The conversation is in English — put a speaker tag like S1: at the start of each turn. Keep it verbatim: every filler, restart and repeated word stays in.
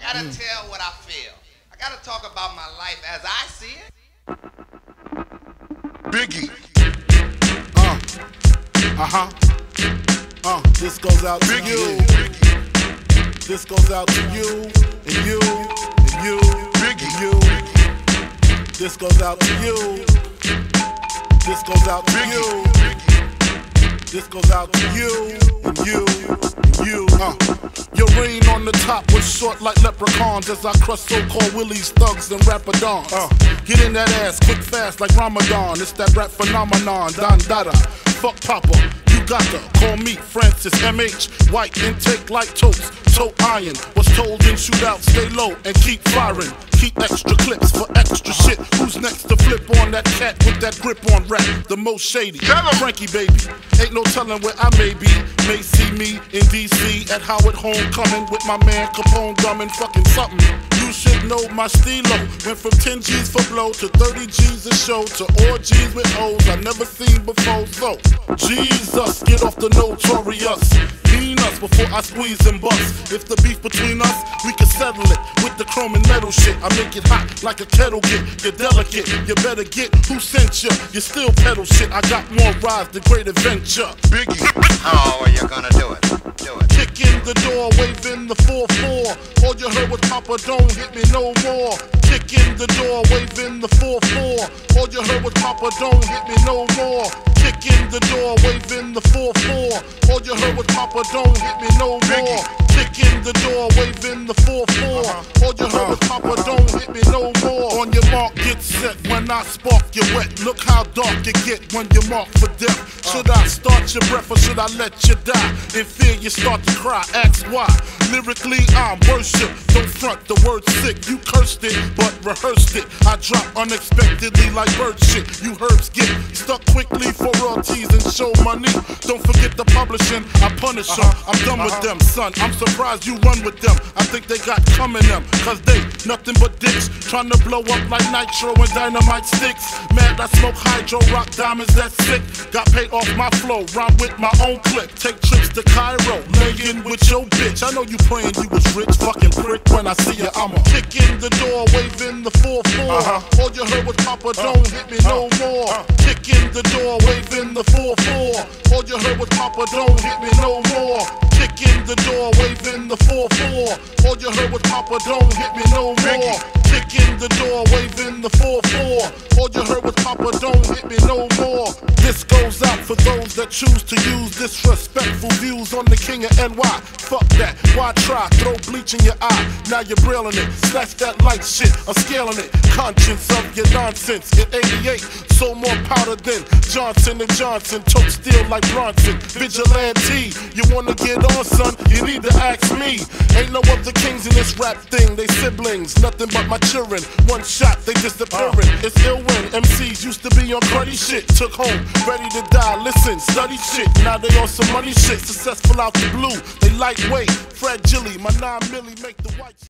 S1: gotta mm. tell what I feel. I gotta talk about my life as I see it.
S2: Biggie.
S3: Uh. Uh-huh. Uh, this goes out to Biggie. you. This goes out to you, and you, and you,
S2: Biggie.
S3: and you. This goes out to you. This goes out to
S2: Biggie.
S3: you. This goes out to you, and you, and you. Uh. Your reign on the top was short like leprechauns as I crush so-called willies, thugs, and rapadons. Uh. Get in that ass quick fast like Ramadan. It's that rap phenomenon, Don Dada. Fuck Papa. Gotta call me Francis M H White intake like toast, toe iron. Was told in shootout, stay low and keep firing. Keep extra clips for extra shit. Who's next to flip on that cat with that grip on rap? The most shady, Frankie baby. Ain't no telling where I may be. May see me in D C at Howard Homecoming with my man Capone gumming fucking something. You should know my stilo. Went from ten G's for blow to thirty G's a show to orgies with O's I never seen before. So Jesus, get off the notorious. Mean us before I squeeze and bust. If the beef between us, we can settle it with the chrome and metal shit. I make it hot like a kettle get. You're delicate, you better get who sent you. You still pedal shit. I got more rides than Great Adventure.
S2: Biggie.
S1: How are you gonna do it? Do it.
S3: Kick in the door, waving the four four. All you heard was Papa, don't hit me no more. Kick in the door, waving the four four. All you heard was Papa, don't hit me no more. Kick in the door, waving the four four. All you heard was Papa, don't hit me no more. Kick in the door, waving the four four. All you heard was Papa, don't hit me no more. On your mark, get set. When I spark, you wet. Look how dark you get when you mark for death. Should I start your breath or should I let you die? In fear, you start to cry. Ask why. Lyrically, I'm worship. Don't front the word sick. You cursed it, but rehearsed it. I drop unexpectedly like bird shit. You herbs get stuck quickly for royalties and show money. Don't forget the publishing. I punish them. I'm done with them, son. I'm surprised you run with them. I think they got coming them. Cause they nothing but dicks. Trying to blow up like nitro and dynamite sticks. Mad I smoke hydro, rock diamonds, that's sick. Got paid off my flow, rhyme with my own clip. Take trips to Cairo, lay in with your bitch. I know you praying you was rich, fucking prick. When I see you, I'ma kick in the door, waving the four four. Uh-huh. All you heard was Papa, don't hit me no more. Kick in the door, waving the four four. All you heard was Papa, don't hit me no more. Kick in the door, waving the four four. All you heard was Papa, don't hit me no more. Kick in the door, waving the four four. All you heard was Papa, don't hit me no more. This goes out for those that choose to use disrespectful views on the king of N Y. Fuck that, why try? Throw bleach in your eye, now you're brailing it. Snatch that light shit, I'm scaling it. Conscience of your nonsense. In eighty-eight, sold more powder than Johnson and Johnson. Tote steel like Bronson. Vigilante, you wanna get on, son? You need to ask me. Ain't no other kings in this rap thing. They siblings, nothing but my children. One shot, they disappearing. It's ill when M Cs used to be on cruddy shit. Took home, ready to die. Listen, study shit. Now they on some money shit. Successful out the blue. They lightweight, fragile. My nine milli make the white.